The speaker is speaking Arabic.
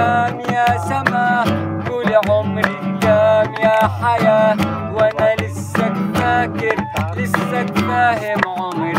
كام يا سما، قولي عمرك كام يا حياة، وانا لسه فاكر لسه فاهم عمري